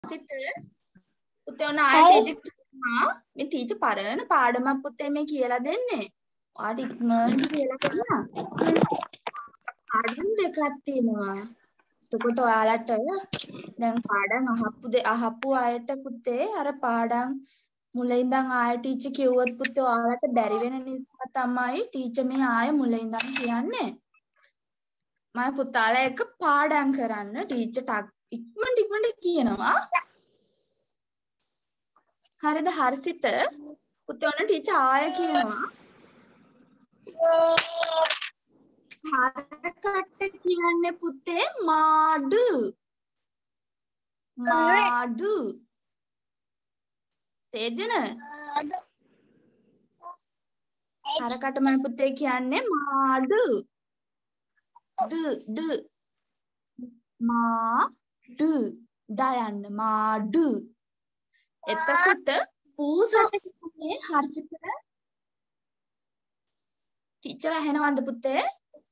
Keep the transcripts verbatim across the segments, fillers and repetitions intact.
සිත පුතේ ඔන්න ආයෙත් ටීචර් කියනවා මේ ටීචර් පරණ පාඩමක් පුතේ මේ කියලා දෙන්නේ. ඔයාට ඉක්මනට කියලා කරනවා. පාඩම් දෙකක් තියෙනවා. එතකොට ඔයාලට දැන් පාඩම් අහපු අහපු අයට පුතේ අර පාඩම් මුලින් ඉඳන් ආයෙ ටීචර් කිව්වොත් පුතේ ඔයාලට බැරි වෙන නිසා තමයි ටීචර් මේ ආයෙ මුලින් ඉඳන් කියන්නේ. මම පුතාලා එක පාඩම් කරන්න ටීචර් ඉක්මනට ඉක්මනට කියනවා. හරිද හර්ෂිත පුතේ ඔන්න ටීචර් ආයෙ කියනවා. හරකට කියන්නේ පුතේ මාඩු. මාඩු. තේජන? හරකට මම පුතේ කියන්නේ මාඩු. ඩ ඩ මාඩු. දයන්න මාඩු. එතකොට පූසට කියන්නේ හර්ෂිත ටීචර් ඇහෙනවද පුතේ?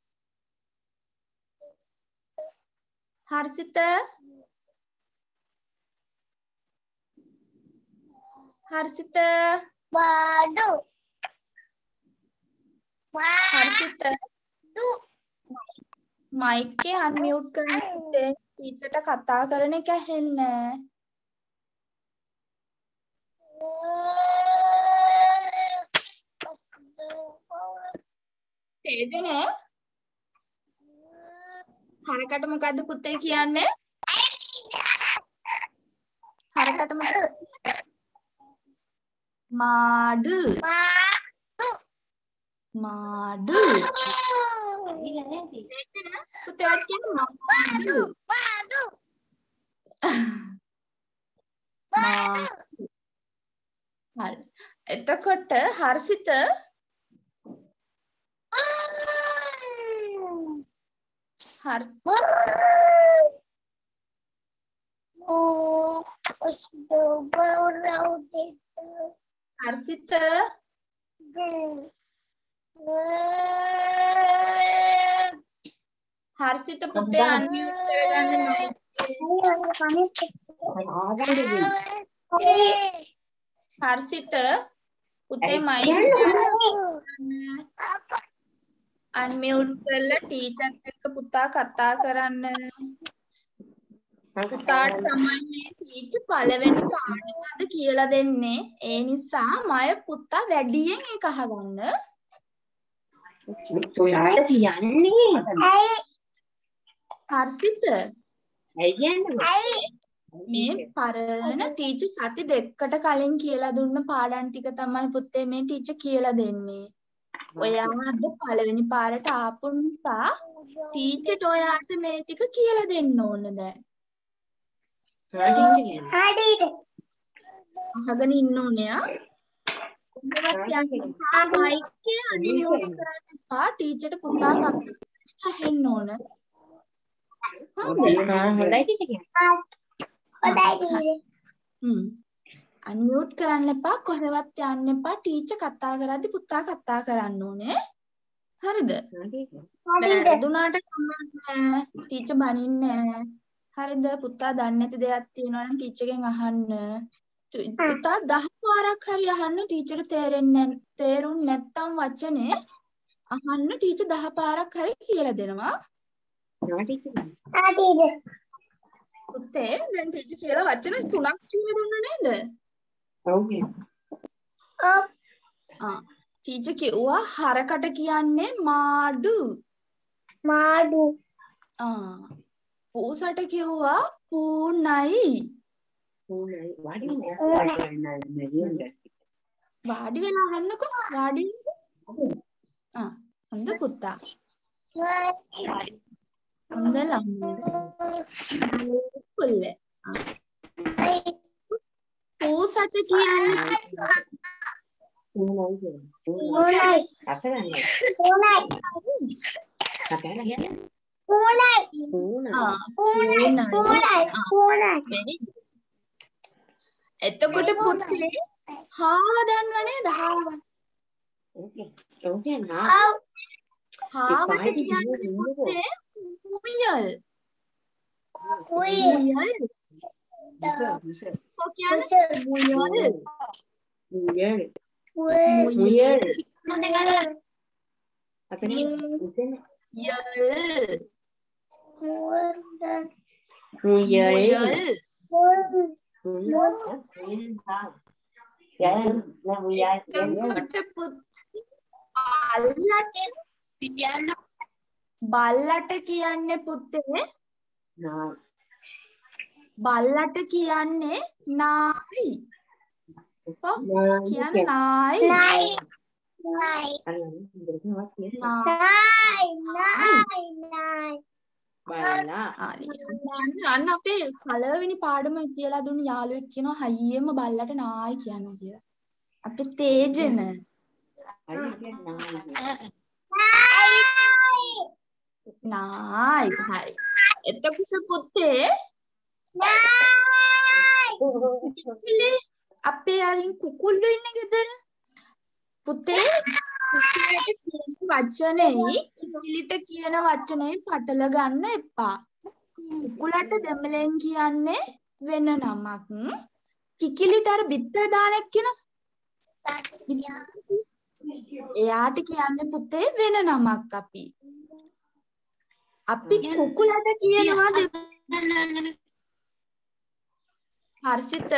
හර්ෂිත හර්ෂිත මාඩු හර්ෂිත මයික් එක අන්මියුට් කරන්න පුතේ ටීචර්ට කතා කරන එක ඇහෙන්නේ තේජන හරකට මොකද්ද පුතේ කියන්නේ? හරකට මොකද? මාඩු මාඩු තේජන පුතේ ඔය කියන්නේ මාඩු මාඩු හරි එතකොට හර්ෂිත Har Harsita Harsita පුතේ අන්මියුට් කරගන්න Harsita පුතේ මයික් අන්මියුට් කරලා ටීචර් එක්ක පුතා කතා කරන්න. පුතාට තමයි මේ ටීචර් පළවෙනි පාඩම අද කියලා දෙන්නේ. ඒ නිසා මය පුතා වැඩියෙන් ඒක අහගන්න. ඔයාලා කියන්නේ හර්ෂිත මේ පරණ ටීචර් සති දෙකකට කලින් කියලා දුන්න පාඩම් ටික තමයි පුතේ මේ ටීචර් කියලා දෙන්නේ. ඔයා අද පළවෙනි පාරට ආපු නිසා ටීචර්ට ඔයාට මේ ටික කියලා දෙන්න ඕන දැන්. හරියට අහගෙන ඉන්න ඕනේ ආ. කොහොමවත් යන්නේ මයික් එක අන්මියුට් කරන්න එපා ටීචර්ට පුතා කතා අහෙන්න ඕන. හොඳයි ටීචර්. හොඳයි. හ්ම්. අන්මියුට් කරන්න එපා කොහෙවත් යන්න එපා ටීචර් කතා කරද්දි පුතා කතා කරන්න ඕනේ. හරිද? වැරදුනාට කමක් නැහැ. ටීචර් බනින්නේ නැහැ. හරිද? පුතා දන්නේ නැති දෙයක් තියෙනවා නම් ටීචර්ගෙන් අහන්න. පුතා දහ පාරක් හරි අහන්න ටීචර් තේරෙන්නේ තේරුම් නැත්තම් වචනේ අහන්න ටීචර් දහ පාරක් හරි කියලා දෙනවා. පුතේ දැන් ටීචර් කියලා වචන තුනක් කියලා දුන්නා නේද? ඔව්. ආ ටීචර් කිව්වා හරකට කියන්නේ මාඩු. මාඩු. ආ පූසට කිව්වා පූනයි. පූනයි වාඩි වෙන්න. වාඩි වෙලා අහන්නකෝ වාඩි ආ හොඳ පුතා. හොඳ ළමයි. පුල්ල. පූසට කියන්නේ පූනයි. පූනයි. අසරණයි. පූනයි. අසරණයි. පූනයි. පූනයි. ආ පූනයි. පූනයි. එතකොට පුතේ හාව දන්නව නේද හාව? ඕකේ. ඕකේ නා. හාවට කියන්නේ පුතේ මුයල්. මුයල්. කො කියන්නේ මුයල්. මුයල්. මුයල්. මුයල්. අතන මුයල්. මුතන. මුයල්. මුයල්. බල්ලට කියන්නේ පුතේ බල්ලට කියන්නේ නායි. කො කියන්නේ නායි. නායි. අන්න අපේ පළවෙනි පාඩම කියලා දුන්න යාළුවෙක් කියනවා හයියෙම බල්ලට නායි කියනවා කියලා. අපේ තේජන. නායි. හරි. එතකොට පුතේ නායි. අපේ අරින් කුකුල්ලු ඉන්නේ ගෙදර. පුතේ කුකුලට කියන වචනේ කිකිලිට කියන වචනේ පටල ගන්න එපා. කුකුලට දෙමළෙන් කියන්නේ වෙන නමක්. කිකිලිට අර බිත්තර දානෙක් කියන එයාට කියන්නේ පුතේ වෙන නමක් අපි. අපි කුකුලට කියනවා හර්ෂිත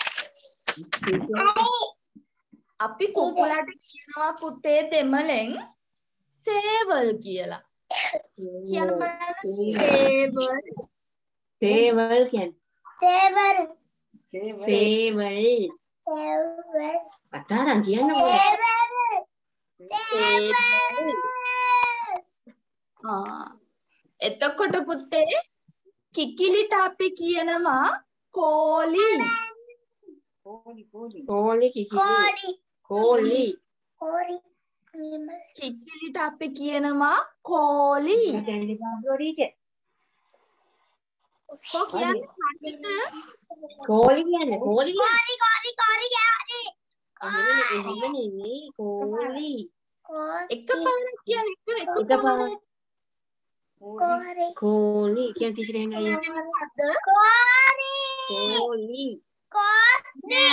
අපි කුකුලට කියනවා පුතේ දෙමළෙන් සේවල් කියලා. කියන බලන්න සේවල්. සේවල් කියන්නේ සේවල්. සේවල්. සේවල්. අතාරන් කියන්න ඕනේ. සේවල්. ආ එතකොට පුතේ කිකිලිට අපි කියනවා කෝලි. කෝලි කෝලි. කෝලි කිකිලි. කෝලි. කෝලි. කිකිලිට අපි කියනවා කෝලි. කො කියන්නේ කෝලි කියන්නේ කෝලි. කෝලි කෝලි කෝලි කියන්නේ. එහෙම නෙමෙයි කෝලි. එකපාරක් කියන්නේ එක එකපාරක්. කෝලි. කෝලි කියන ටීචර් එහෙම අයියා. කෝලි. කෝලි. කෝලි.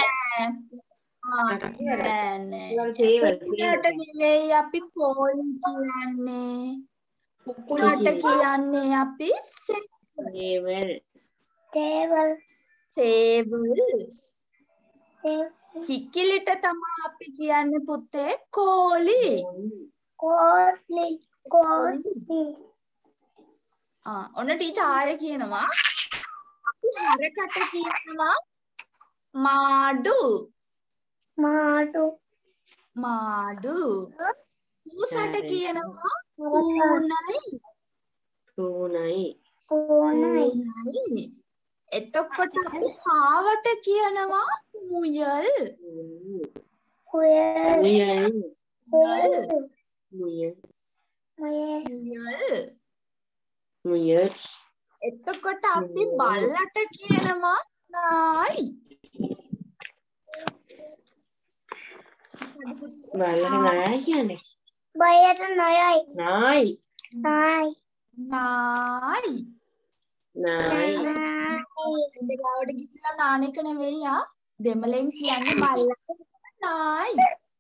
නෑ නෑ. කුකුලට නෙවෙයි අපි කෝලි කියන්නේ. කුකුලට කියන්නේ අපි සේවල්. සේවල්. සේවල්. කිකිලිට තමයි අපි කියන්නේ පුතේ කෝලි. කෝලි. කෝලි. ආ ඔන්න ටීචර් ආයෙ කියනවා අපි හරකට කියනවා මාඩු. මාඩු. මාඩු. ඌසට කියනවා ඌනයි. ඌනයි. ඌනයි. එතකොට අපි කාවට කියනවා මුයල්. මුයල්. මුයල්. මුයල්. මුයල්. මුයල්. එතකොට අපි බල්ලට කියනවා නායි. බල්ලට නායි කියන්නේ. බයයට නායයි. නායි. නායි. නායි. නායි. ඉඳගාවට ගිහිල්ලා නාන එක නෙවෙයි ආ. දෙමළෙන් කියන්නේ බල්ලට නායි.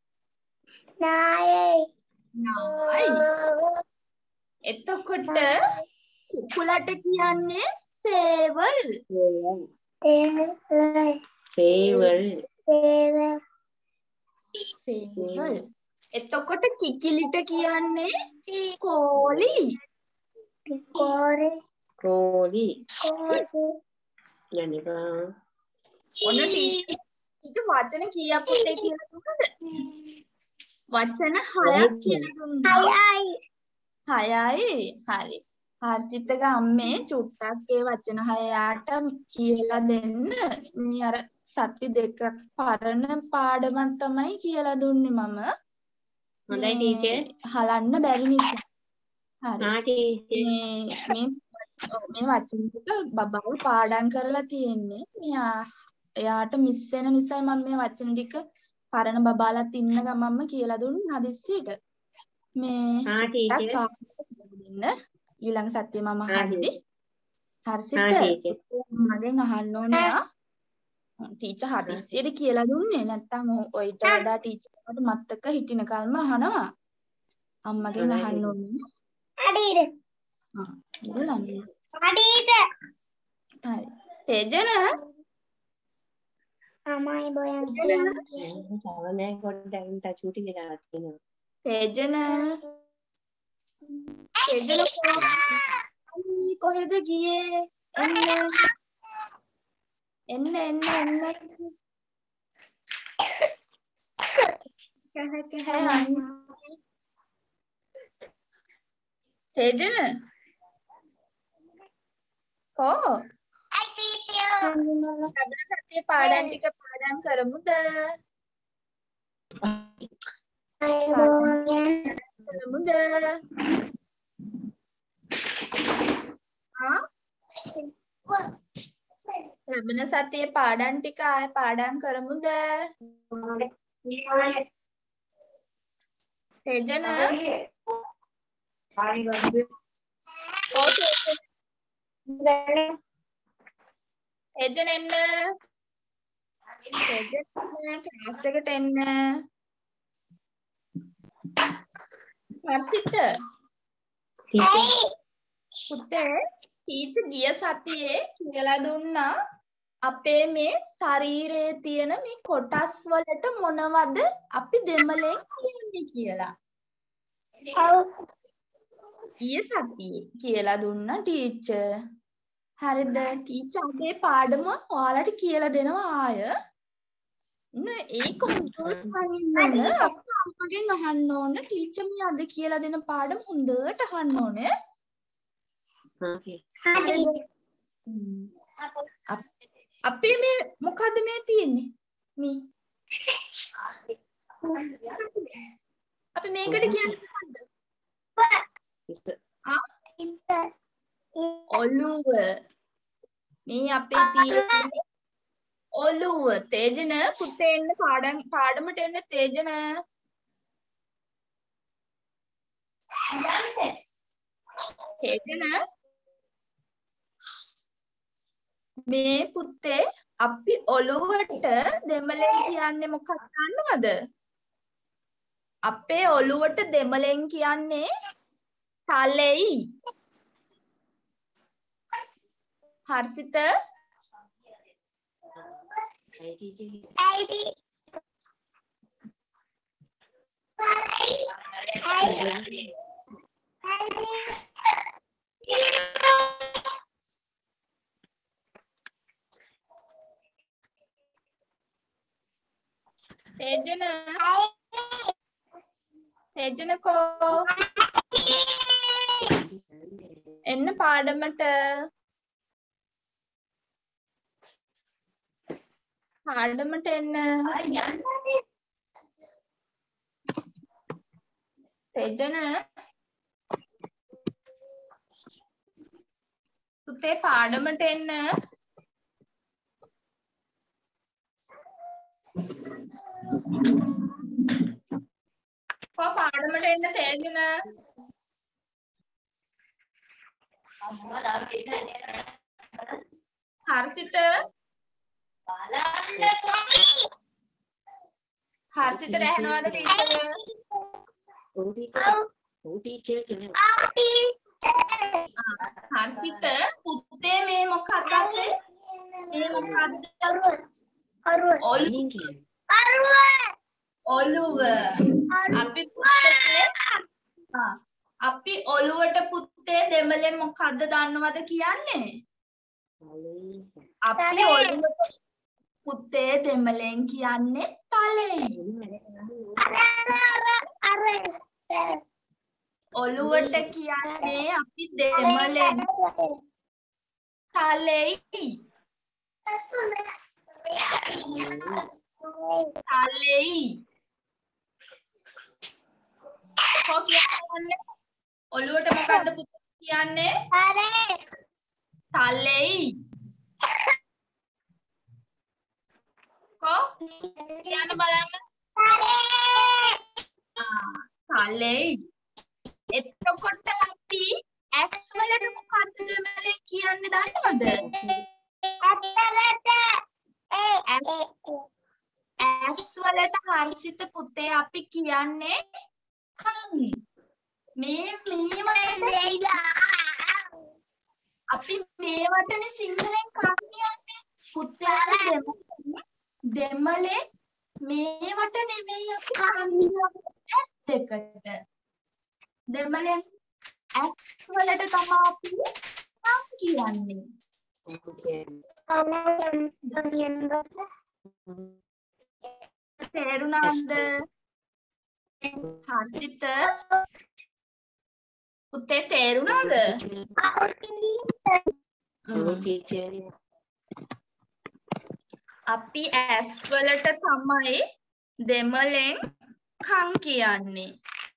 නායි. නායි. එතකොට කුකුලට කියන්නේ සේවල්. සේවල්. සේවල්. සේවල්. සේවල්. එතකොට කිකිලිට කියන්නේ කෝලි. කෝලි. කෝලි. කෝලි. යන්නේ ඔන්න ටීචර් වචන කීයක් පුතේ කියලා දුන්නද? වචන හයක් කියලා දුන්නා. හයයි. හයයි. හරි. හර්ෂිතගේ අම්මේ චුට්ටක් ඒ වචන හයයට කියලා දෙන්න. මේ අර සති දෙකක් පරණ පාඩමක් තමයි කියලා දුන්නේ මම. හොඳයි ටීචර්. හලන්න බැරි නිසා. හරි. ආ ටීචර්. මේ මේ වචන ටික බබාව පාඩම් කරලා තියෙන්නේ. මෙයා එයාට මිස් වෙන නිසා මම මේ වචන ටික පරණ බබාලත් ඉන්න ගමන්ම කියලා දුන්නේ හදිස්සියට. මේ ආ ටීචර්. දෙන්න ඊළඟ සතියේ මම අහද්දි හර්ෂිත මගෙන් අහන්න ඕනේ ආ ටීචර් හදිස්සියට කියලා දුන්නේ නැත්තම් ඔයිට වඩා ටීචර්ට මත්තක හිටින කල්ම අහනවා. අම්මගෙන් අහන්න ඕනේ. අඩීට. ආ ඉල්ලන්න. අඩීට. හරි. තේජන අමයි බොයන්. සවනේ පොඩ්ඩක් චූටි කියලා තියෙනවා. තේජන තේජන කොහෙද ගියේ? එන්න එන්න එන්න එන්න කහ කහ තේජන කො සබන සතියේ පාඩම් ටික පාඩම් කරමුද? කරමුද? ආ ලැබෙන සතියේ පාඩම් ටික ආය පාඩම් කරමුද? තේජන තේජන එන්න තේජන ක්ලාස් එකට එන්න. හර්ෂිත පුතේ ටීචර් ගිය සතියේ කියලා දුන්නා අපේ මේ ශරීරයේ තියෙන මේ කොටස් වලට මොනවද අපි දෙමළෙන් කියන්නේ කියලා. ගිය සතියේ කියලා දුන්නා ටීචර්. හරිද? ටීචර් අපේ පාඩම ඔයාලට කියලා දෙනවා ආය. නේ ඒක හොඳට අහන්න ඕන. අම්මගෙන් අහන්න ඕන ටීචර් මේ අද කියලා දෙන පාඩම හොඳට අහන්න ඕනේ. අපි මේ මොකද්ද මේ තියෙන්නේ? මේ අපි මේකට කියන්නේ මොකද්ද? ආ ඔළුව. මේ අපේ තියෙන්නේ ඔළුව. තේජන පුතේ එන්න පාඩම් පාඩමට එන්න තේජන. තේජන මේ පුතේ අපි ඔළුවට දෙමළෙන් කියන්නේ මොකක්ද දන්නවද? අපේ ඔළුවට දෙමළෙන් කියන්නේ තලෙයි. හර්ෂිත තේජන තේජන කෝ එන්න පාඩමට. පාඩමට එන්න. තේජන පුතේ පාඩමට එන්න. කෝ පාඩමට එන්න තේජන. හර්ෂිත හර්ෂිත රැහනවාද ටීචර්? ඔව් ටීචර්. ඔව් ටීචර් කෙනෙක්. හර්ෂිත පුතේ මේ මොකක්ද අපේ? මේ මොකක්ද? ඔළුව. ඔළුව. අපි පුතේ ආ අපි ඔළුවට පුතේ දෙමළෙන් මොකක්ද දන්නවද කියන්නේ? අපි ඔළුවට පුතේ දෙමළෙන් කියන්නේ තලෙයි. ඔළුවට කියන්නේ අපි දෙමළෙන් තලෙයි. තලෙයි. කො කියන්නේ ඔළුවට මොකද්ද පුතේ කියන්නේ? තලෙයි. කො කියන්න බලන්න. තලෙයි. එතකොට අපි ඇස් වලට මොකද්ද දෙමළෙන් කියන්නේ දන්නවද? ඇස් වලට හර්ෂිත පුතේ අපි කියන්නේ කන්. මේ මේවට අපි මේවටනේ සිංහලෙන් කන් කියන්නේ. පුතේ දෙමළේ මේවට නෙමෙයි අපි කන් කියන්නේ ඇස් දෙකට. දෙමළෙන් ඇස් වලට තමයි අපි කන් කියන්නේ. තේරුණාද? හර්ෂිත පුතේ තේරුණාද? අපි ඇස් වලට තමයි දෙමළෙන් කන් කියන්නේ.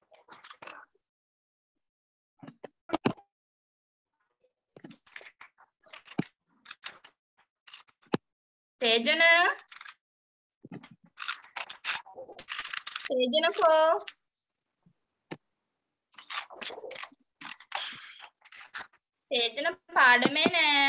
තේජන තේජනකෝ තේජන පාඩමේ නෑ.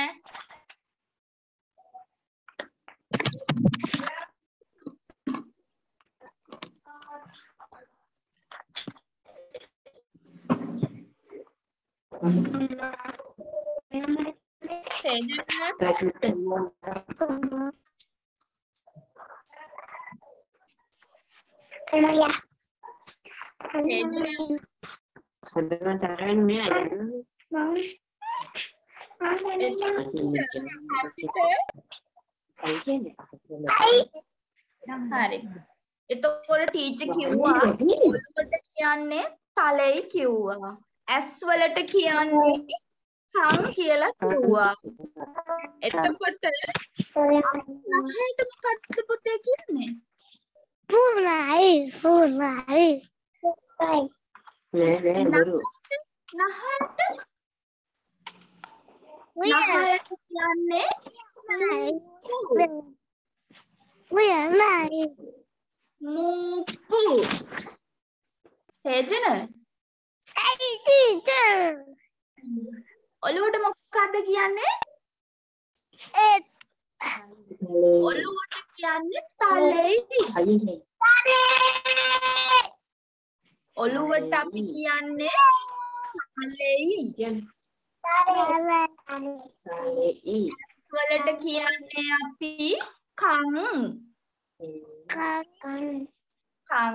හරි. එතකොට ටීචර් කිව්වා ඔළුවට කියන්නේ තලෙයි කිව්වා. ඇස් වලට කියන්නේ කන් කියලා කිව්වා. එතකොට නහයට මොකක්ද පුතේ කියන්නේ? පුරයි පුරයි නෑ නෑ බරු. නහයට නහයට කියන්නේ පුරයි මුක්කු. තේජන අයි ටීචර් ඔළුවට මොකක්ද කියන්නේ? ඒ ඔළුවට කියන්නේ තලෙයි. ඔළුවට අපි කියන්නේ තලෙයි. වලට කියන්නේ අපි කන්. කන්.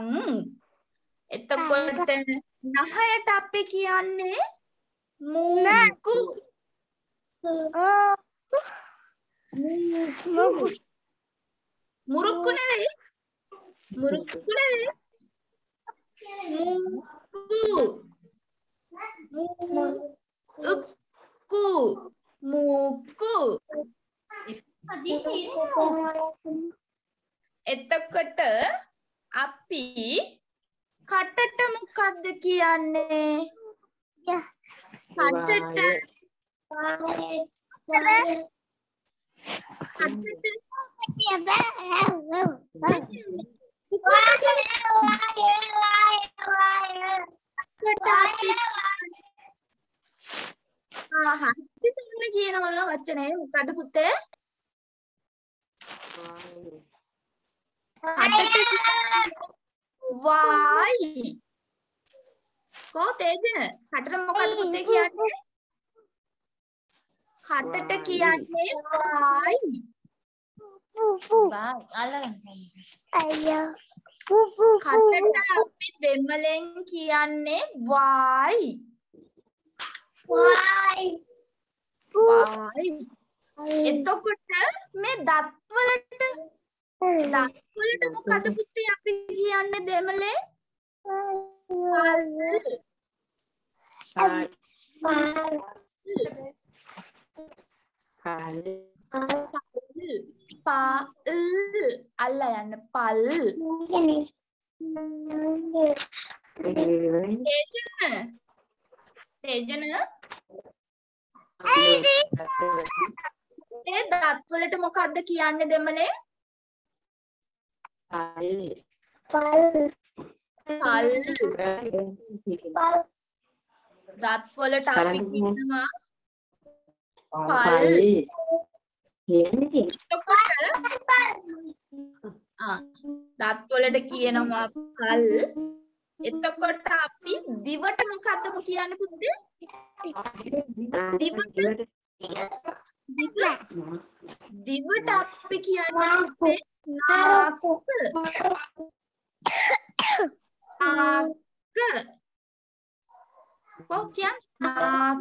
එතකොට නහයට අපි කියන්නේ මුක්කු. මුරුක්කු නෙවෙයි. මුරුක්කු නෙවෙයි. මුක්කු. මුක්කු. එතකොට අපි කටට මොකද්ද කියන්නේ? කටට කියනවා වචනේ මොකද්ද පුතේ? වයි. කො තේජන කටට මොකද්ද පුතේ කියන්නේ? කටට කියන්නේ වයි. කටට අපි දෙමළෙන් කියන්නේ වයි. වයි. එතකොට මේ දත් වලට දත් වලට මොකද පුතේ අපි කියන්නේ දෙමළෙන්? පල්. පල්. අල්ල යන්න පල්. තේජන තේජන ඒ දත් වලට මොකද්ද කියන්නේ දෙමළෙන්? පල්. දත් වලට අපි කියනවා පල්. එතකොට ආ දත් වලට කියනවා කල්. එතකොට අපි දිවට මොකද්ද කියන්නේ පුතේ? දිවට දිව දිවට අපි කියන්නේ පුතේ නාක. නාක. කොහොම කියන්නේ? නාක.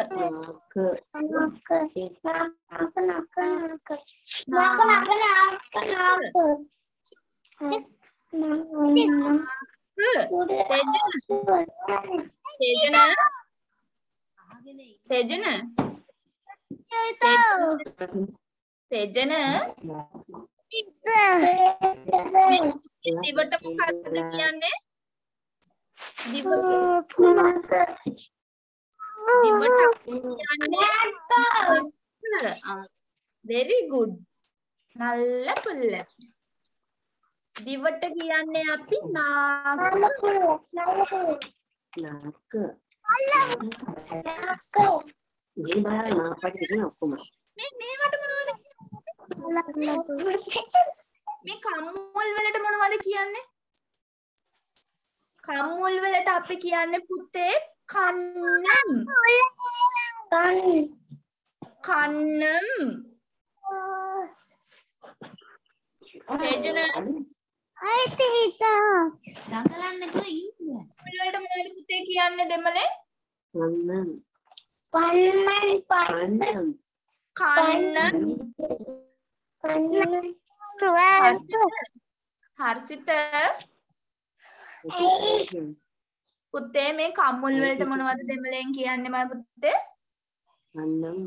තෙජන තෙජන දිවට මොකක්ද කියන්නේ? දිවට දිවට කියන්නේ very good. නල්ල පුල්ල. දිවට කියන්නේ අපි නාක. නාක. මේ බලන්න මාපට කියන ඔක්කොම. මේ මේවට මොනවද මේ කම්මුල් වලට මොනවද කියන්නේ? කම්මුල් වලට අපි කියන්නේ පුතේ කන්නම්. කන්නම්. තේජන අයිති හිතා දඟලන්න එපා ඉන්න. වලට මොනවද පුතේ කියන්නේ දෙමළේ? කන්නම්. පන්නන් පන්නන් කන්න. පන්නන් හර්ෂිත පුතේ මේ කම්මුල් වලට මොනවද දෙමළෙන් කියන්නේ මම පුතේ? කන්නම්.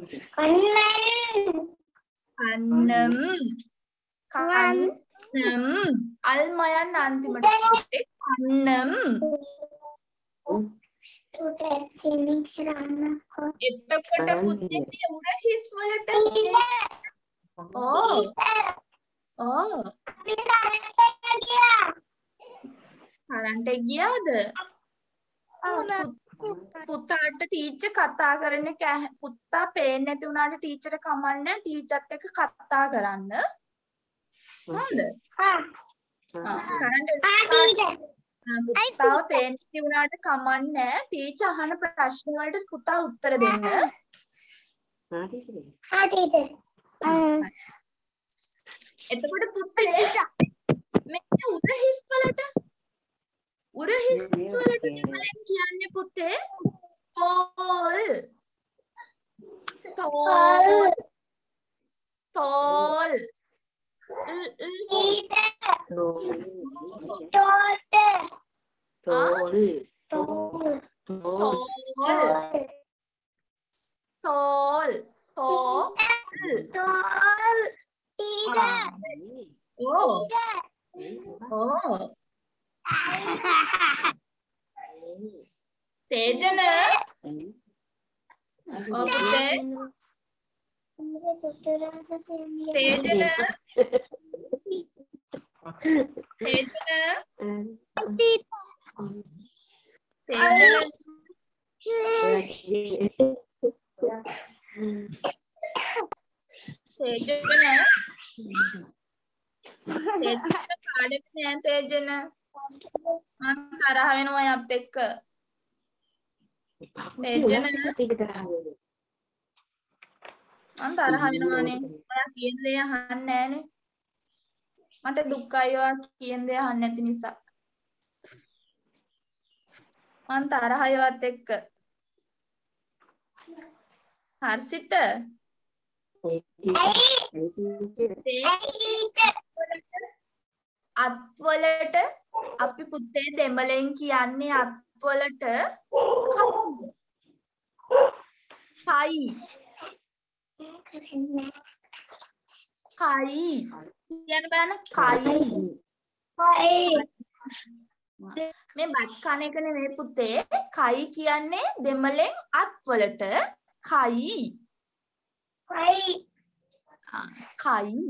කන්නම්. කන්නම්. අල්මයන් අන්තිමට පුතේ කන්නම්. එතකොට පුතේ මේ උර හිස් වලට ඕ ඕ කරන්ට් එක ගියාද? පුතාට ටීචර් කතා කරන්න පුතා පේන්නේ නැති වුණාට ටීචර් කමන්නේ ටීචර්ත් එක්ක කතා කරන්න. හරිද? කරන්ට් පුතාව පේන්නේ නැති වුණාට කමන්නේ ටීචර් අහන ප්‍රශ්න වලට පුතා උත්තර දෙන්න. එතකොට පුතේ මෙන්න උර හිස් වලට උර හිස් වලට දෙමළෙන් කියන්නේ පුතේ තෝල්. තෝල්. තෝල්. තෝල්. තෝල්. තෝල්. තෝල්. ඕ. ඕ. තේජන ඔව් පුතේ තේජන තේජන තේජන තේජන පාඩේ නෑ තේජන මම තරහ වෙනවා යත් එක්ක තේජන මම තරහ වෙනවානේ ඔයා කියන දේ අහන්නේ නෑනේ මට දුක්ඛයි ඔයා කියන දේ අහන්නේ නැති නිසා මම තරහයි ඔයත් එක්ක හර්ෂිත අත්වලට අපි පුතේ දෙමළෙන් කියන්නේ අත්වලට කයි කයි කියන බලන්න කයි මේ බත් කන එක නෙමෙයි පුතේ කයි කියන්නේ දෙමළෙන් අත්වලට කයි කයි කයි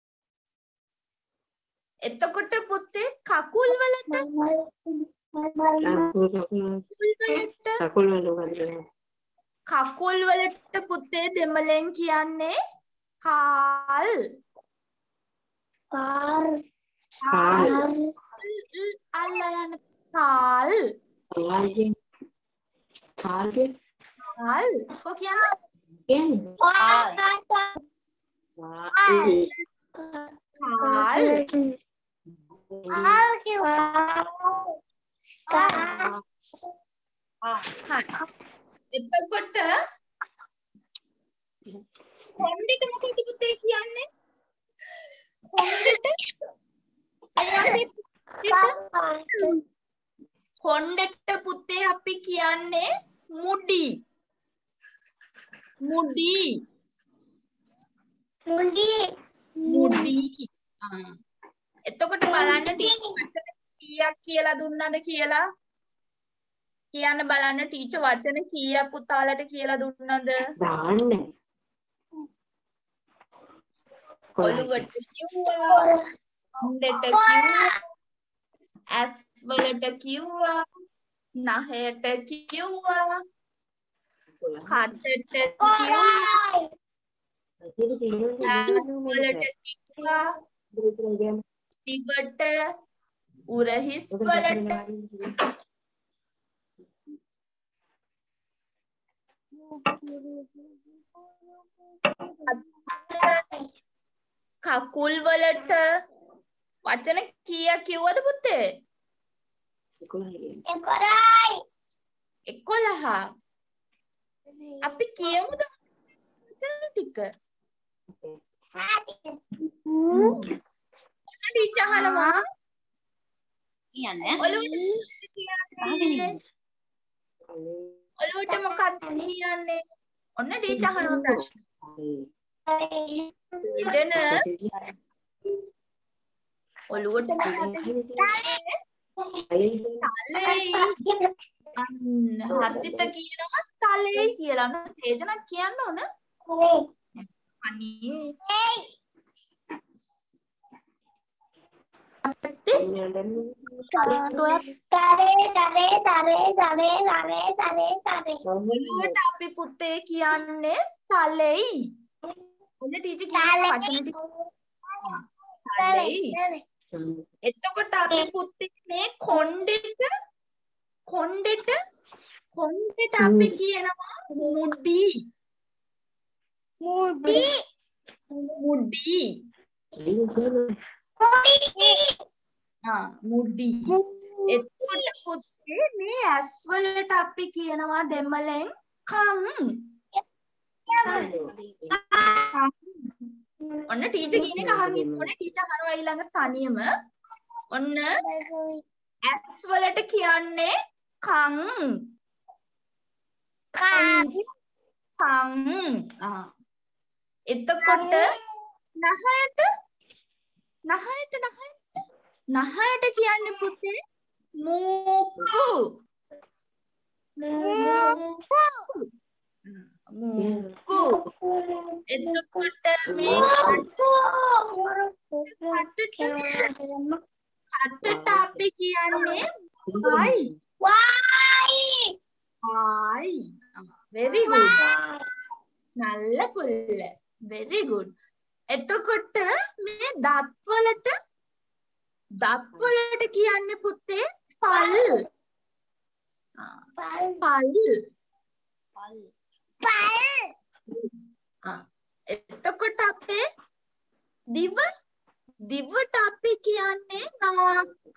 එතකොට පුතේ කකුල් වලට කකුල් වලට කකුල් වලට පුතේ දෙමළෙන් කියන්නේ කාල් කාර් කාල් අල්ල යන කාල් කාල්ගේ කාල්ගේ කාල් කො කියනවා කියන්නේ කාල් කාල් එතකොට කොණ්ඩෙට මොකද පුතේ කියන්නේ කොණ්ඩෙට අපි කොණ්ඩෙට පුතේ අපි කියන්නේ මුඩි මුඩි මුඩි මුඩි එතකොට බලන්න ටීචර් කීයක් කියලා දුන්නද කියලා කියන්න බලන්න ටීචර් වචන කීයක් පුතාලට කියලා දුන්නද දාන්න ඔළුවට කිව්වා මුඩට කිව්වා ඇස් වලට කිව්වා නහයට කිව්වා කටට කිව්වා වලට කිව්වා දිවට උරහිස් වලට කකුල් වලට වචන කීයක් කිව්වද පුතේ එකොළහ අපි කියමුද වචන ටික ඔන්න ටීචර් අහනවා කියන්නේ ඔළුවට මොකක්ද කියන්නේ ඔන්න ටීචර් අහනවා ප්‍රශ්න එදෙන ඔළුවට මොකක්ද තලෙයි අන්න හර්ෂිත කියනවා තලෙයි කියලා නේද තේජනක් කියන්න ඕන අනේ ඔළුවට අපි පුතේ කියන්නේ තලෙයි ඔන්න ටීචර් කියන වචන ටික තලෙයි එතකොට අපි පුතේ මේ කොණ්ඩෙට කොණ්ඩෙට කොණ්ඩෙට අපි කියනවා මුඩි මුඩි මුඩි ආ මුඩි එතකොට පුතේ මේ ඇස් වලට අපි කියනවා දෙමළෙන් කන් ඔන්න ටීචර් කියන එක අහන් ඉන්නෝනේ ටීචර් අහනවා ඊළඟ තනියම ඔන්න ඇස් වලට කියන්නේ කන් කන් ආ එතකොට නහයට නහයට නහයට නහයට කියන්නේ පුතේ මූකු මූකු එතකොට මේ කටට අපි කියන්නේ වයි වයි very good නල්ල පුල්ල very good එතකොට මේ දත් වලට දත් වලට කියන්නේ පුතේ පල් පල් පල් එතකොට අපේ දිව දිවට අපි කියන්නේ නාක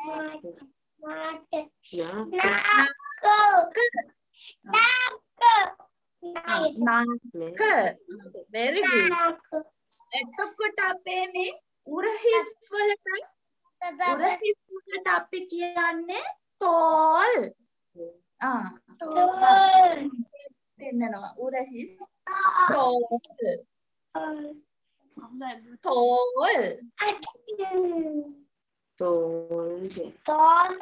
නාක very good එතකොට අපේ මේ උරහිස් වලට උරහිස් වලට අපි කියන්නේ තෝල් ආ දෙන්නවා උරහිස් තෝල් තෝල් තෝල්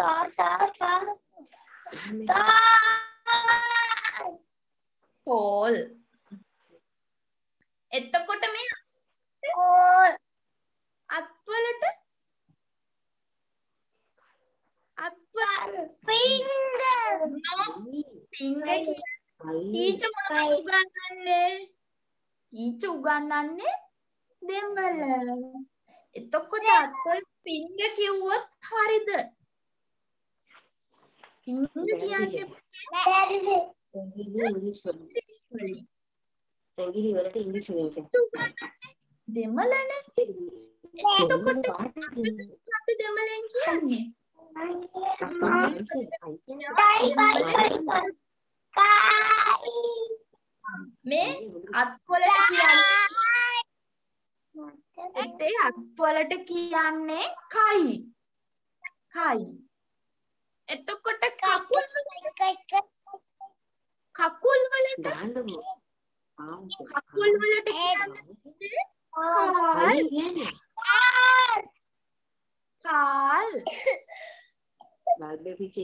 තෝල් එතකොට මේ අත්වලට අත්වල finger no finger ටීචර් මොනවද උගන්වන්නේ ටීචර් උගන්වන්නේ දෙමළ එතකොට අත්වල පිංග කිව්වොත් හරිද? පිංග කියන්නේ දෙමළනේ. එතකොට මොකක්ද දෙමළෙන් කියන්නේ? මේ අත්වලට කියන්නේ අත්වලට කියන්නේ කයි. කයි. එතකොට කකුල් කකුල් වලට කකුල් වලට කියන්නේ කාල්. කාල්.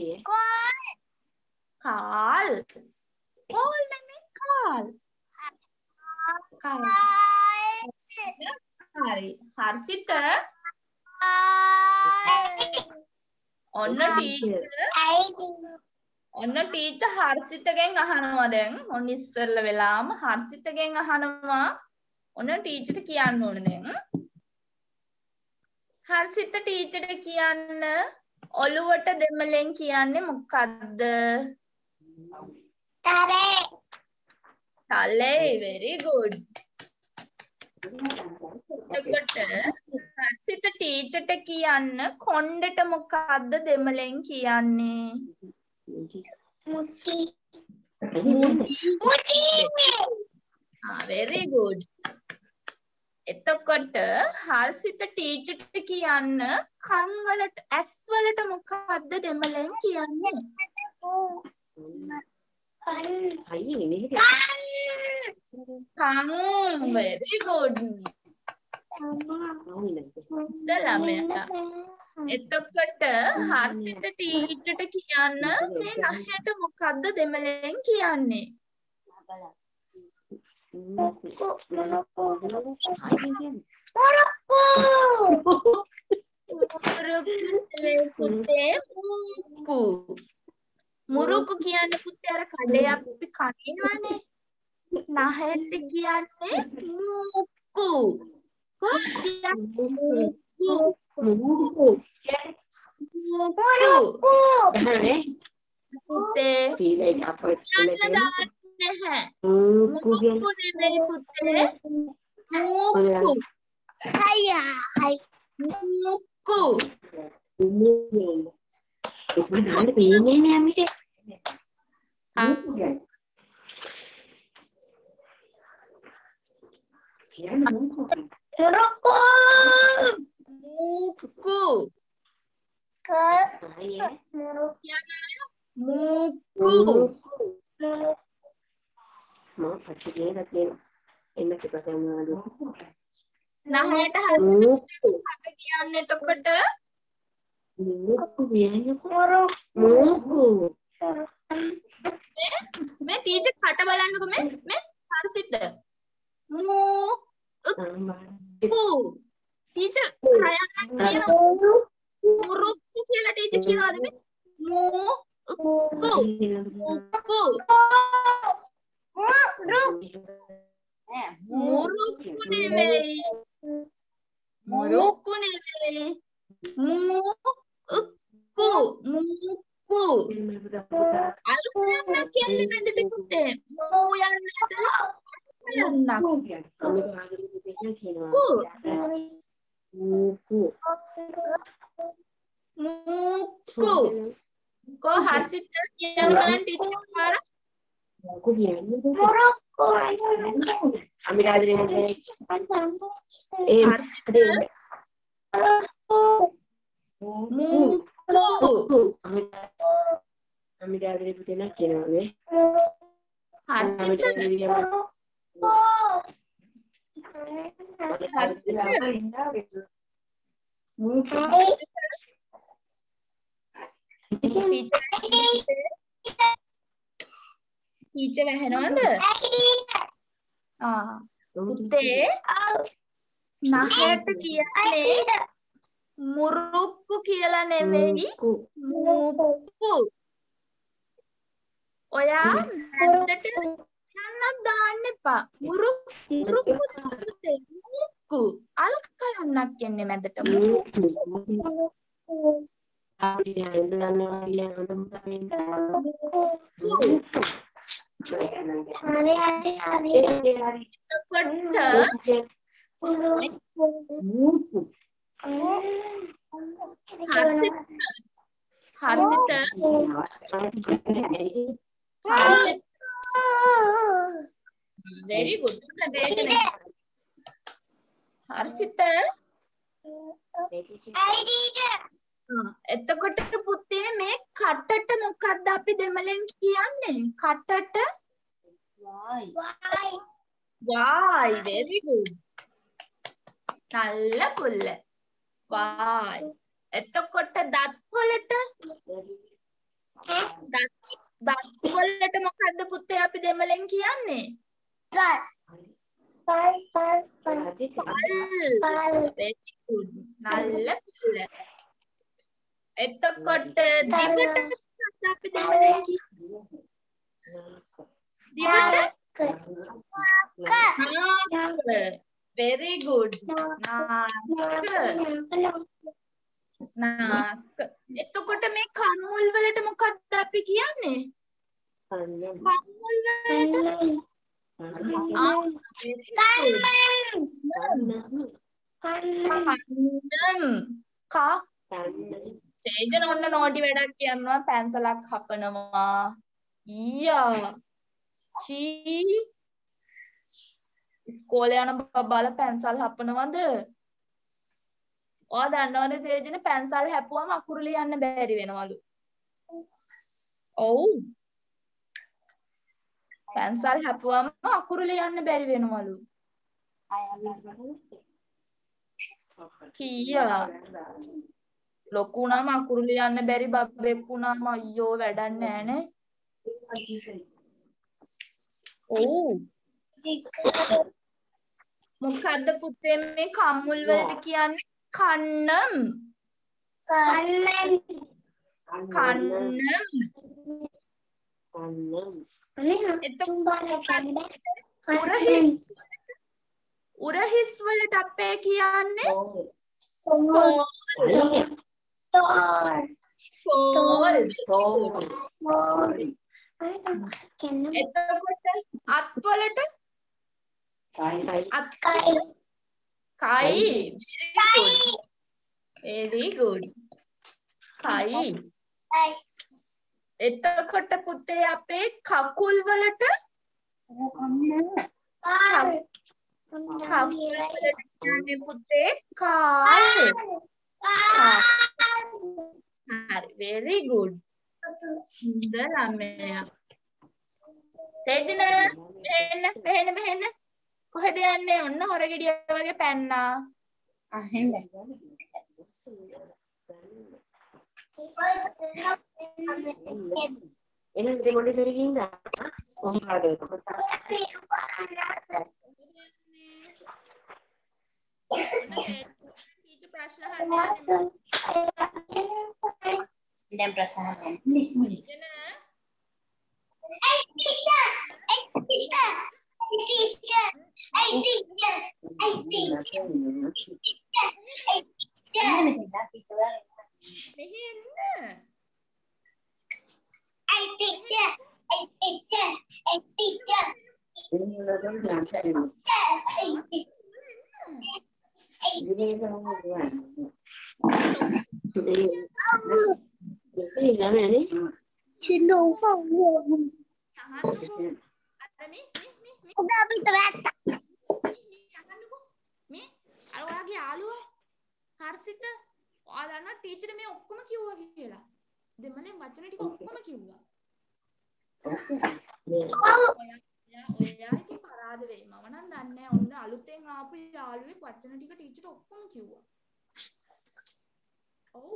කාල්. කෝල් නෙමෙයි කාල්. කාල්. හරි. හර්ෂිත ඔන්න ටීචර් ඔන්න ටීචර් හර්ෂිතගෙන් අහනවා දැන්. ඔන්න ඉස්සරල වෙලාම හර්ෂිතගෙන් අහනවා. ඔන්න ටීචර්ට කියන්න ඕන දැන්. හර්ෂිත ටීචර්ට කියන්න ඔළුවට දෙමළෙන් කියන්නේ මොකද්ද? Tare. තලේ. very good. එතකොට හර්ෂිත ටීචර්ට කියන්න කොණ්ඩෙට මොකද්ද දෙමළෙන් කියන්නේ? Muti. මුටි. Ah, very good. එතකොට හර්ෂිත ටීචර්ට කියන්න කන් වලට ඇස් වලට මොකද්ද දෙමළෙන් කියන්නේ? කන්. very good. ළමයා. එතකොට හර්ෂිත ටීචර්ට කියන්න මේ නහයට මොකද්ද දෙමළෙන් කියන්නේ? මුරුක්කු. මුරුක්කු කියන්නේ පුතේ අර කඩේ අපි කනිනවනේ. නහයට කියන්නේ මුක්කු. පුතේ නැහැ. මුක්කු නෙමෙයි පුතේ. මුක්කු. Saya. මුක්කු. මුක්කු. Ke. මුක්කු. නහයට හර්ෂිත මොකක්ද කියන්නේ එතකොට? මේ ටීචර් කට බලන්නකො මේ මේ හර්ෂිත. මුක්කු. ටීචර් හයක් කියනවා. මුරුක්කු කියලා ටීචර් කියනවාද මේ? මුක්කු. මුක්කු. මුරුක්කු නෙමෙයි. මුරුක්කු නෙමෙයි. මුක්කු. මුක්කු. අලු යන්න කියන්නේ නැද්ද පුතේ? මූ යන්නද? යන්නක්. මුක්කු. මුක්කු. කො හර්ෂිත කියන්න ටීචර් මාර. මුක්කු කියන්නේ අමිරාදරේ නේ. ඒ මුක්කු. අමිරාදරේ පුතේ නා කියනවා නේ. හර්ෂිත. ටීචර් වැහෙනවද? ආ පුතේ නහයට කියන්නේ මුරුක්කු කියලා නෙවෙයි මුක්කු. ඔයා මැද්දට යන්නක් දාන්න එපා. මුරුක්කු මුරුක්කු පුතේ මුක්කු අල්ක යන්නක් කියන්නේ මැදට මුක්කු හරිද හරිද very good දේශන හරිද එතකොට පුතේ මේ කටට මොකක්ද අපි දෙමළෙන් කියන්නේ කටට Why? why very good නල්ල පුල්ල why එතකොට දත් වලට දත් දත් වලට මොකක්ද පුතේ අපි දෙමළෙන් කියන්නේ Pal. Pal, pal, pal. පල් very good නල්ල පුල්ල එතකොට දිවට මොකක්ද අපි දෙමළෙන් කියන්නේ දිවට නාක very good නාක නාක එතකොට මේ කම්මුල් වලට මොකක්ද අපි කියන්නේ කම්මුල් වලට ආ කන්නම් කා තේජන ඔන්න නෝටි වැඩක් කියනවා පැන්සලක් හපනවා ඊයා චී ඉස්කෝලේ යන බබාලා පැන්සල් හපනවද ඔයා දන්නවද තේජන පැන්සල් හැපුවම අකුරු ලියන්න බැරි වෙනවලු ඔව් පැන්සල් හැපුවම අකුරු ලියන්න බැරි වෙනවලු කීයා ලොකු වුණාම අකුරු ලියන්න බැරි බබෙක් වුණාම අයියෝ වැඩක් නෑනේ ඔව් මොකද්ද පුතේ මේ කම්මුල් වලට කියන්නේ කන්නම් Kanan. කන්නම් උරහිස් උරහිස් වලට අපේ කියන්නේ Tol. තෝල් Tol. එතකොට අත් වලට අත් Kai. කයි very good කයි Kai. එතකොට පුතේ අපේ කකුල් වලට Pal. කකුල් වලට කියන්නේ පුතේ කාල් Pal. හරි very good හොඳ ළමයා තේජන මෙහෙන්න මෙහෙන්න මෙහෙන්න කොහෙද යන්නේ ඔන්න හොරගෙඩිය වගේ පැන්නා අහෙන්න එහෙනම් දෙමොඩි සරිකින්ද කොහොමද ඊට ප්‍රශ්න අහන්න දැන් ප්‍රශ්න අහන්න Hey teacher. Hey teacher. Hey teacher. Hey teacher. Hey teacher. Hey teacher. මෙහෙන්න Hey teacher. Hey teacher. Hey teacher. Cino mau අහන්නකෝ අර මේ මේ මේ මේ udah bisa baca. අහන්නකෝ මේ අර ඔයාගේ යාළුවා හර්ෂිත ඔයා දන්නා ටීචර් මේ ඔක්කොම කිව්වා කියලා දෙමළෙන් වචන ටික ඔක්කොම කිව්වා ඔයා ඔයා ඉතින් පරාද වෙයි මම නම් දන්නේ නැහැ ඔන්න අලුතෙන් ආපු යාළුවෙක් වචන ටික ටීචර් ඔක්කොම කිව්වා ඔව්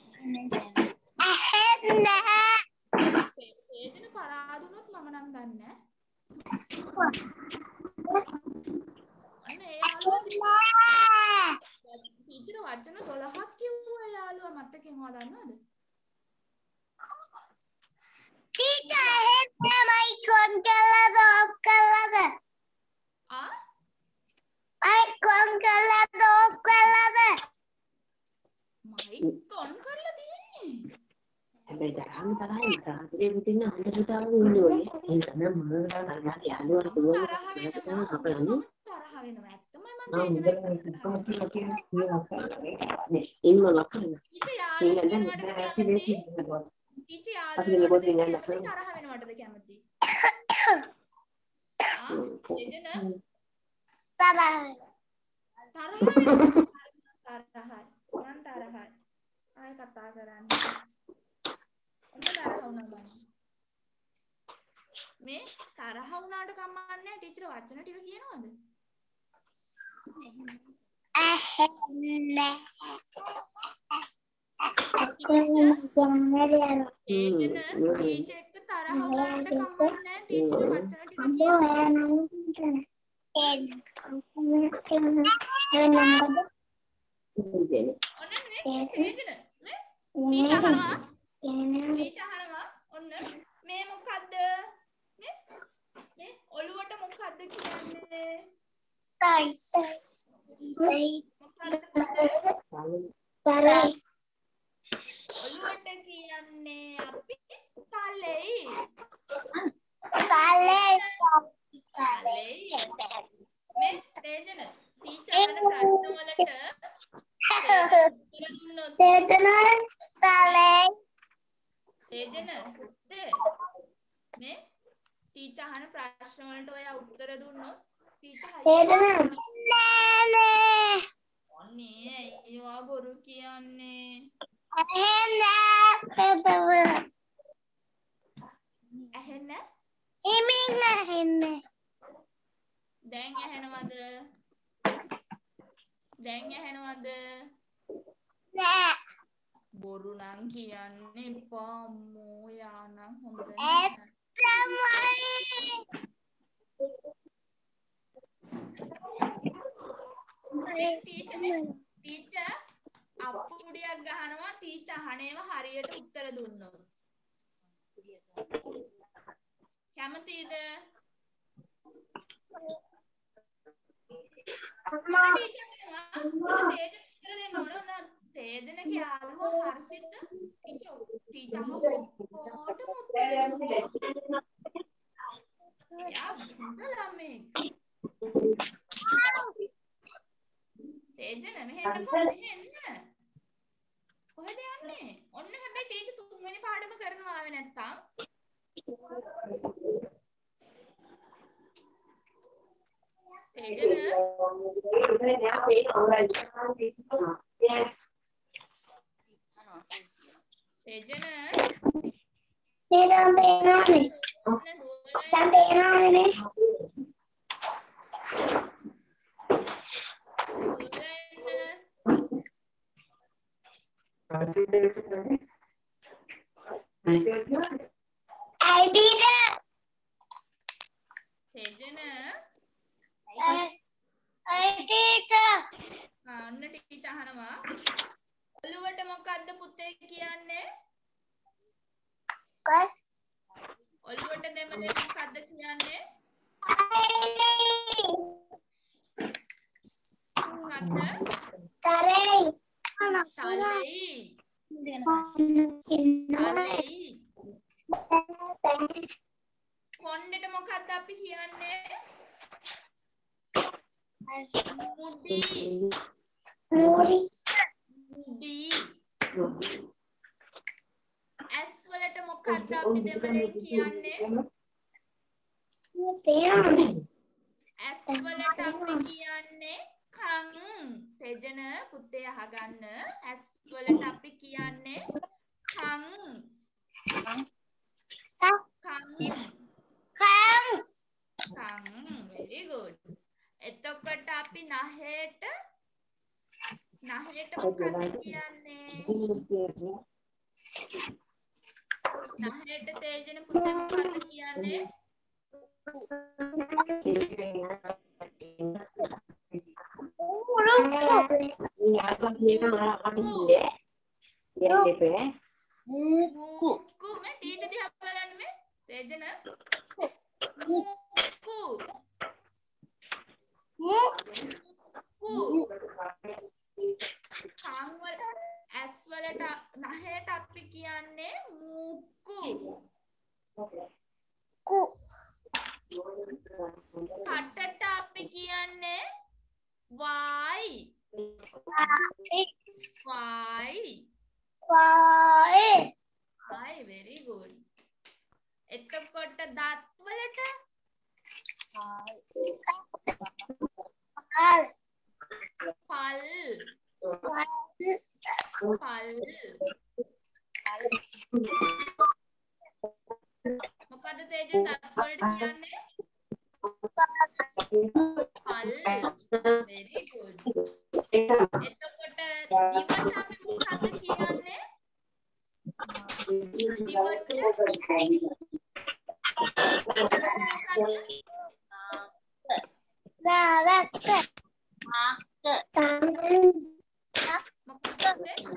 Akhirnya. තේජන පරාද වුණොත් මම නම් දන්නේ නැහැ අන්න ඒ යාළුවා ටීචර් වචන දොළහක් කිව්වා යාළුවා මතකෙන් ඔයා දන්නවද Teacher, akhirnya my controller off color. ආ Mic on කරලා off කරලාද? mic on කරලා තියෙන්නේ. හැබැයි තරහම තරහයි මට ආදරේ පුතින්න අන්තර්ජාලය ඉන්නේ. ඒ තමයි මම ගාලා යාළුවා පුළුවන් තරහ මට වෙනවා. තමයි අපලන්නේ. තරහ වෙනවා. ඇත්තමයි මම ආ තේජන මුදල් ඉන්න ලක්කන. ඊට යාළුවෙක් වෙනවටද කැමති? ඊට යාළුවෙක් වෙනවටද කැමති? තරහ වෙනවටද කැමති? ආ තේජන තරහ. තරහ වෙනවා. තරහයි. මං තරහයි. ආයෙ කතා කරන්නේ. ඔන්න තරහ වුණා මම. මේ තරහ වුණාට කමන්නේ ටීචර් වචන ටික කියනවද? ඇහෙන්නේ. තේජන ටීචර් එක්ක තරහ වුණාට කමන්නේ ටීචර් වචන ටික කියනවද? ඔන්න නේ තේජන නේ ටීචර් අහනවා ටීචර් අහනවා ඔන්න මේ මොකද්ද නේ මේ ඔළුවට මොකද්ද කියන්නේ ඔළුවට කියන්නේ අපි තලෙයි තලෙයි තලෙයි මේ තේජන ටීචර් අහන ප්‍රශ්න වලට තේජන තලෙයි තේජන පුතේ මේ ටීචර් අහන ප්‍රශ්න වලට ඔයා උත්තර දුන්නොත් ටීචර් තේජන නෑ ඔන්නේ ඒවා බොරු කියන්නේ ඇහෙන්නේ ඇහෙන්නේ හිමින් ඇහෙන්නේ දැන් ඇහෙනවද දැන් ඇහෙනවද නෑ බොරු නම් කියන්න එපා අම්මෝ යානම් හොඳ නෑ ටීචර් අප්පුඩියක් ගහනවා ටීචර් අහනේව හරියට උත්තර දුන්නොත් කැමතිද අම්මා ටීචර් කියනවා තේජන උත්තර දෙන්න ඕන ඕන තේජනගේ යාළුවා හර්ෂිත ටීචර් ටීචර් අහුවට උත්තර දුන්නා යා ළමෙක් තේජන මෙහෙන්නකෝ මෙහෙන්න කොහෙද යන්නේ ඔන්න හැබැයි ටීචර් තුන්වෙනි පාඩම කරනවා ආවේ නැත්තම් තේජන තේජන තේජන පේනවනේ දැන් පේනවනේ අයිබීද තේජන අයිබීද අන්න ටීචර් අහනවා ඔළුවට මොකද්ද පුතේ කියන්නේ කොයි ඔළුවට දෙමළෙන් මොකද්ද කියන්නේ මොකද්ද තරේ තලෙයි තලෙයි කොණ්ඩෙට මොකද්ද අපි කියන්නේ මුඩි මුඩි මුඩි ඇස් වලට මොකද්ද අපි දෙමළෙන් කියන්නේ පේනවනේ ඇස් වලට අපි කියන්නේ කන් තේජන පුතේ අහගන්න ඇස් වලට අපි කියන්නේ කන් කන් කන් කන් very good එතකොට අපි නහයට නහයට මොකක්ද කියන්නේ නහයට තේජන පුතේ මොකක්ද කියන්නේ මුක්කු මේ ටීචර් දිහා බලන්න මේ තේජන මුක්කු කන් වල ඇස් වලට නහයට අපි කියන්නේ මුක්කු. Ku. කටට අපි කියන්නේ වයි. වයි. Wai. වයි very good. එතකොට දත් වලට Al. පල්. Wal. පල්. මොකද තේජන් දත් වලට කියන්නේ පල්. very good. එතකොට දිවට අපි මොකද්ද කියන්නේ? දිවට Narak. මොකක්ද?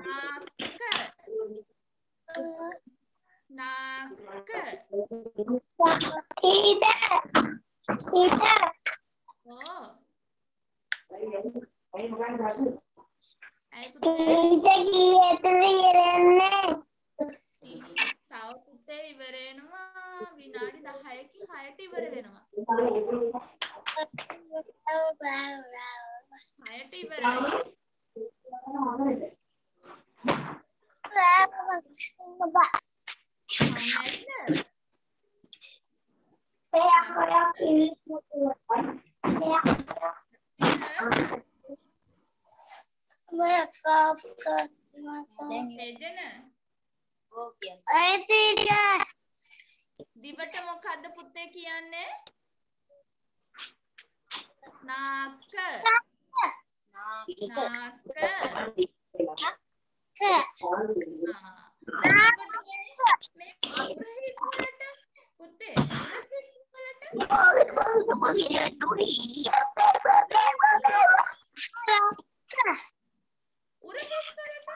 නාක. නාක. Tidak. Tidak. ඕ. Tidak ඇයි පුතේ? gitu irene. තව පුතේ ඉවර වෙනවා විනාඩි දහයකින් හයට ඉවර වෙනවා. හයට ඉවරයි. නැද්ද? තේජන දිවට මොකද්ද පුතේ කියන්නේ? නාක. නාක. මේ උරහිස් වලට පුතේ උරහිස් වලට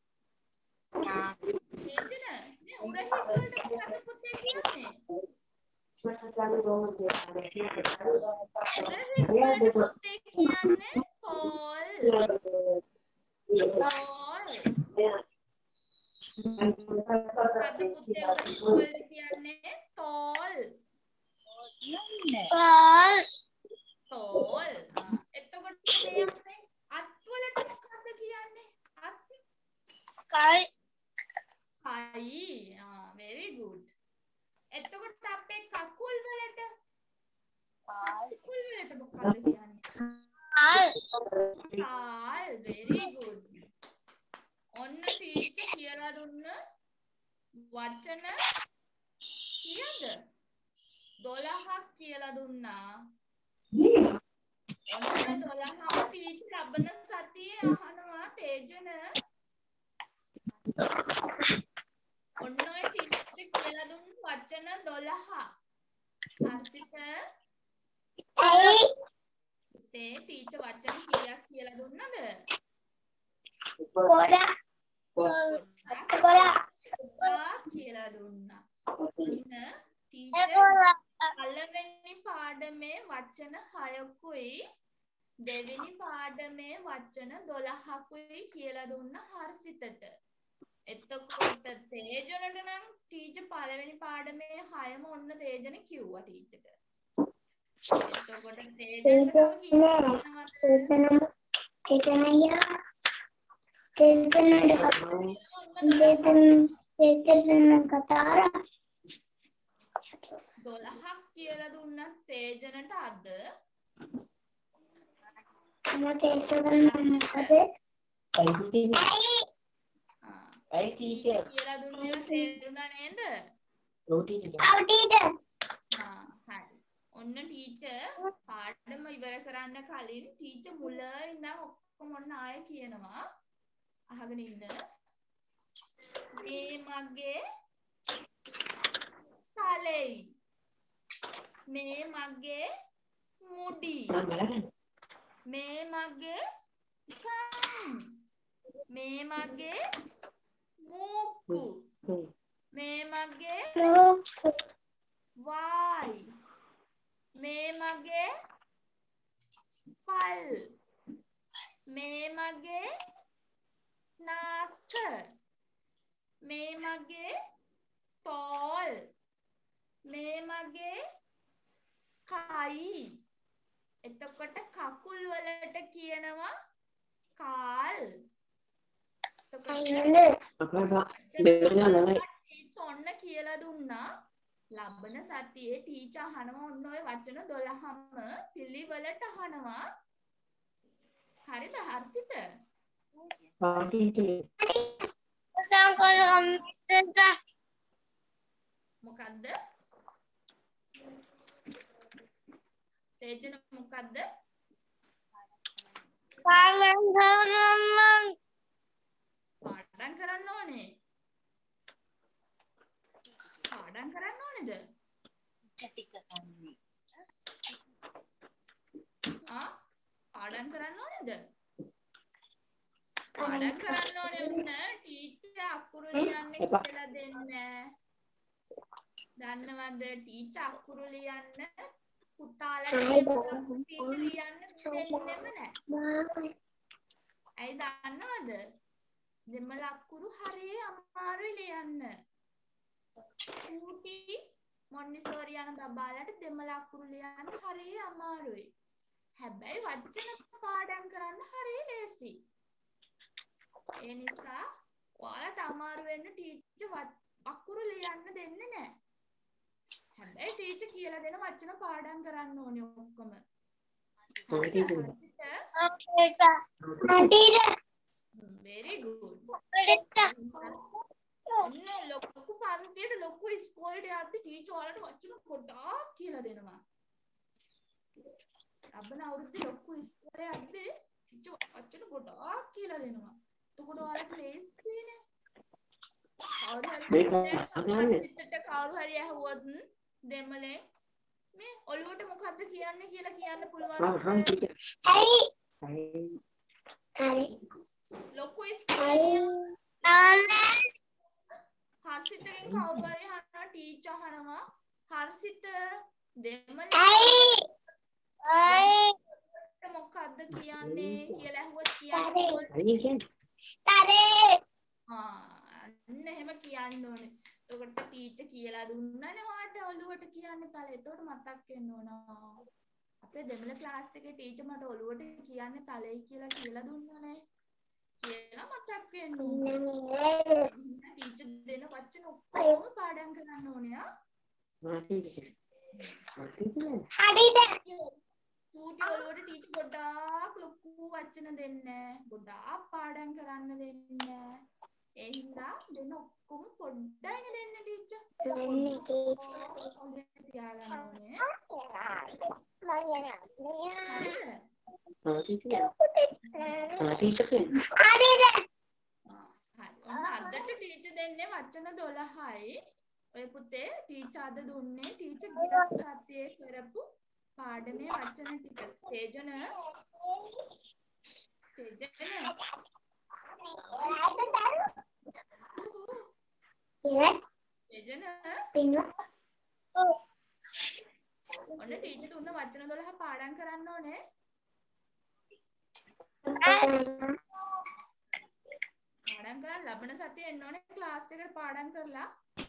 තේජන මේ උරහිස් වලට මොකද්ද පුතේ කියන්නේ? උරහිස් වලට පුතේ කියන්නේ තෝල්. තෝල්. මොකද්ද පුතේ උරහිස් වලට කියන්නේ? තෝල්. Al. තෝල්. එතකොට මේ අපේ අත් වලට මොකද්ද කියන්නේ? අත්. Kai. කයි. ආ very good. එතකොට අපේ කකුල් වලට කකුල් වලට මොකද්ද කියන්නේ? Al. කාල්. very good. ඔන්න ටීචර් කියලා දුන්න වචන කීයද? දොළහක් කියලා දුන්නා. ඔන්න දොළහම ටීචර් ලබන සතියේ අහනවා තේජන. ඔන්න ඔය ටීචර් කියලා දුන්න වචන දොළහ. හර්ෂිත තේ ටීචර් වචන කීයක් කියලා දුන්නද? Koda. Koda. ගොඩාක් කියලා දුන්නා. ඔන්න ටීචර් Koda. පළවෙනි පාඩමේ වචන හයකුයි දෙවෙනි පාඩමේ වචන දොළහකුයි කියලා දුන්න හර්ෂිතට. එතකොට තේජනට නම් ටීචර් පළවෙනි පාඩමේ හයම ඔන්න තේජන කිව්වා ටීචර්ට. එතකොට තේජනට තව කීයක් තියෙනවද? Ketanaya. Ketanaya. Ketanaya katara. දොළහක් කියලා දුන්නත් තේජනට අද Kamu ketanaya. Ay, teacher. කියලා දුන්නේම තේරුණා නේද? ඔව් teacher. Au tidak. ආ හරි. ඔන්න ටීචර් පාඩම ඉවර කරන්න කලින් ටීචර් මුල ඉඳන් ඔක්කොම ඔන්න ආයෙ කියනවා. අහගෙන ඉන්න. මේ මගේ තලෙයි. මේ මගේ මුඩි. මේ මගේ කන්. මේ මගේ මුක්කු. මේ මගේ වයි. මේ මගේ පල්. මේ මගේ නාක. මේ මගේ තෝල්. මේ මගේ කයි. එතකොට කකුල් වලට කියනවා කාල්. ඔන්න කියලා දුන්නා. ලබන සතියේ ටීචර් අහනවා ඔන්න ඔය වචන දොළහම පිළිවෙලට අහනවා. හරිද හර්ෂිත? මොකද්ද? තේජන මොකද්ද? පාඩම් කරන්න ඕනේ. පාඩම් කරන්න ඕනේද? ආ පාඩම් කරන්න ඕනේද? පාඩම් කරන්න ඕනේ වුණ ටීචර් අකුරු ලියන්න කියලා දෙන්නේ. දන්නවද ටීචර් අකුරු ලියන්න පුතාලට ටීචර් ලියන්න දෙන්නෙම නැහැ. ඇයි දන්නවද? දෙමළ අකුරු හරිය අමාරුයි ලියන්න. ඌටි මොන්ටිසෝරි යන බබාලට දෙමළ අකුරු ලියන්න හරිය අමාරුයි. හැබැයි වචන පාඩම් කරන්න හරිය ලේසි. ඒ නිසා ඔයාලට අමාරු වෙන්න ටීචර් අකුරු ලියන්න දෙන්නේ නැහැ. හැබැයි ටීචර් කියලා දෙන වචන පාඩම් කරන්න ඕනේ ඔක්කොම. very good. ඔන්න ලොකු පන්තියට ලොකු ඉස්කෝලේට යද්දි ටීචර් ඔයාලට වචන ගොඩාක් කියලා දෙනවා. ලබන අවුරුද්දේ ලොකු ඉස්කෝලේ යද්දි ටීචර් වචන ගොඩාක් කියලා දෙනවා. එතකොට ඔයාලට ලේසියිනේ. හර්ෂිතට කවුරු හරි ඇහුවොත් දෙමළේ මේ ඔළුවට මොකද්ද කියන්නේ කියලා කියන්න පුළුවන්ද? හරි. හරි. ලොකු ඉස්කෝලේ හර්ෂිතගෙන් කවුරු හරි අහනවා ටීචර් අහනවා හර්ෂිත දෙමළේ මොකද්ද කියන්නේ කියලා ඇහුවොත් කියන්නේ ආ අන්න එහෙම කියන්න ඕනේ. එතකොට ටීචර් කියලා දුන්නානේ වාට ඔළුවට කියන්න තල. එතකොට මතක් වෙන්න ඕන. අපේ දෙමළ ක්ලාස් එකේ ටීචර් මට ඔළුවට කියන්න තලයි කියලා කියලා දුන්නානේ. කියලා මතක් වෙන්න ඕනේ. ටීචර් දෙන වචන ඔක්කොම පාඩම් කරන්න ඕනේ ආ. හරිද? සූටි ඔළුවට ටීචර් ගොඩාක් ලොකු වචන දෙන්නේ. ගොඩාක් පාඩම් කරන්න දෙන්නේ. ඒ හින්දා දෙන ඔක්කොම පොඩ්ඩයි දෙන්න ටීචර්. තියාගන්න ඕනේ. අදට ටීචර් දෙන්නේ වචන දොළහයි. ඔය පුතේ ටීචර් අද දුන්නේ ටීචර් ගිය සතියේ කරපු පාඩමේ වචන ටික. තේජන තේජන තේජන ඔන්න ටීචර් දුන්න වචන දොළහ පාඩම් කරන්න ඕනේ. පාඩම් කරලා ලබන සතියේ එන්න ඕනේ ක්ලාස් එකට පාඩම් කරලා.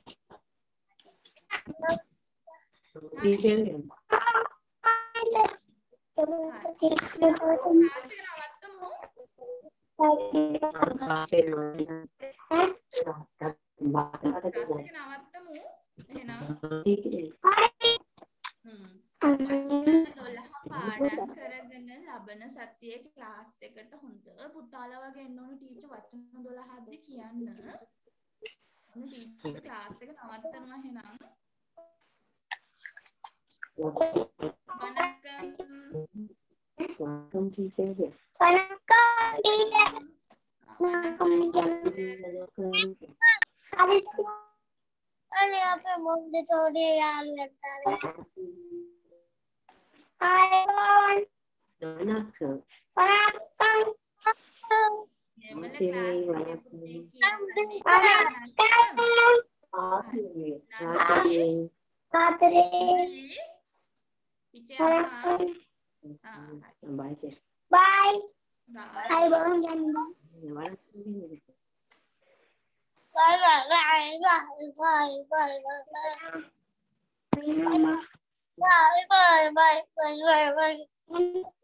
ටීචර් නවත්තමු. එහෙනම් දොළහ පාඩම් කරගෙන ලබන සතියේ ක්ලාස් එකට හොඳ පුතාලා වගේ එන්න ඕන ටීචර් වචන දොළහක්ද කියන්න. ඔන්න ටීචර් ක්ලාස් එක නවත්තනවා එහෙනම්. වණක්කම්. වණක්කම් ටීචර්. වණක්කම් ටීචර්. වණක්කම් හරි. අනේ අපේ මොන්ටිසෝරි යාළුවෙක් ආවා. වණක්කම්. වණක්කම්. දෙමළ ක්ලාස් එකේ Bye. Bye. Hai bữa nhanh đó. Nhiều quá. Bye bye bye bye bye bye bye bye bye bye bye bye bye bye.